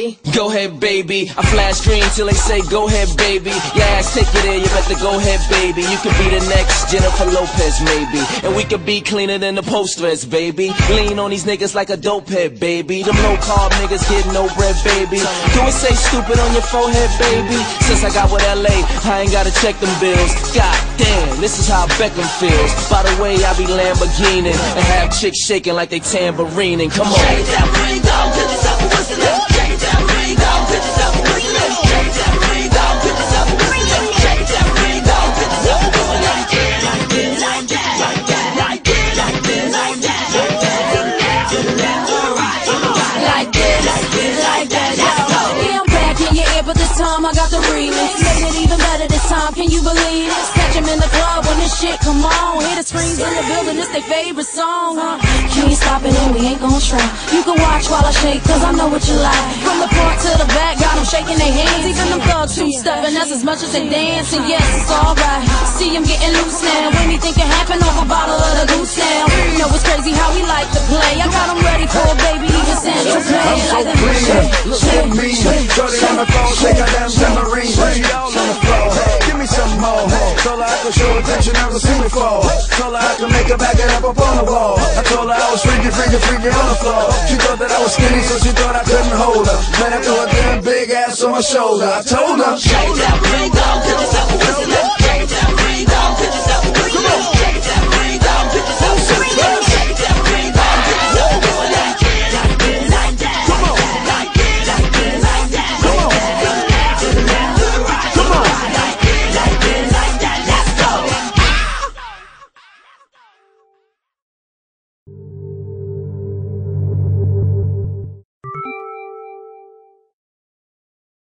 baby. Go ahead, baby. I flash green till they say, go ahead, baby. Your ass take it in, you better go ahead, baby. You could be the next Jennifer Lopez, maybe. And we could be cleaner than the post-rest, baby. Lean on these niggas like a dope head, baby. Them low-carb niggas get no bread, baby. Do it say stupid on your forehead, baby? Since I got with LA, I ain't gotta check them bills. God damn, this is how Beckham feels. By the way, I be Lamborghini and have chicks shaking like they tambourining. Come on. Shake that ring down, put this up, what's the name? Shake that ring down, put this up, what's the name? Shake that ring down, put this up, what's the name? Shake that ring down, put this up, what's the name? Like it, like it, like that, like that, like it, like it, like that, like that. Alright, like it, like it, like that. Let's go. Yeah, I'm back in your ear, but this time I got the remix. Made it even better this time, can you believe it? Catch 'em in the club when this shit come on. Hear the screams in the building, it's their favorite song. Can't stop it and we ain't gon' try. You can watch while I shake, cause I know what you like. From the front to the back, got them shaking their hands. Even them thugs two-stepping, that's as much as they dance. And yes, it's alright. See them getting loose now. Anything can happen over a bottle of the goose now. You know it's crazy how we like to play. I got them ready for a baby, even Sandra Play. I'm so clean, look at me. Shorty on the phone, shake her damn tambourine. Put it all on the floor, give me some more. Told her I could show attention, never seen before. Told her I could make her back it up on the wall. I told her I was freaky, freaky, freaky on the floor. She thought that I was skinny, so she thought I couldn't hold her. Man, I threw a damn big ass on my shoulder. I told her, shake that ring down, put this up, what's the name?